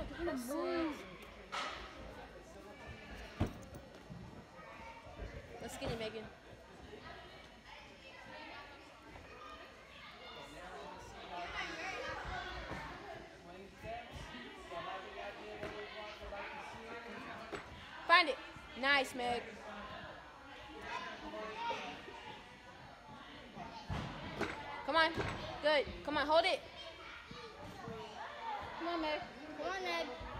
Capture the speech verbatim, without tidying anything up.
they're gonna move. Let's get it, Megan. Find it. Nice, Meg. Come on. Good. Come on, hold it. Come on, Meg. Come on, Meg.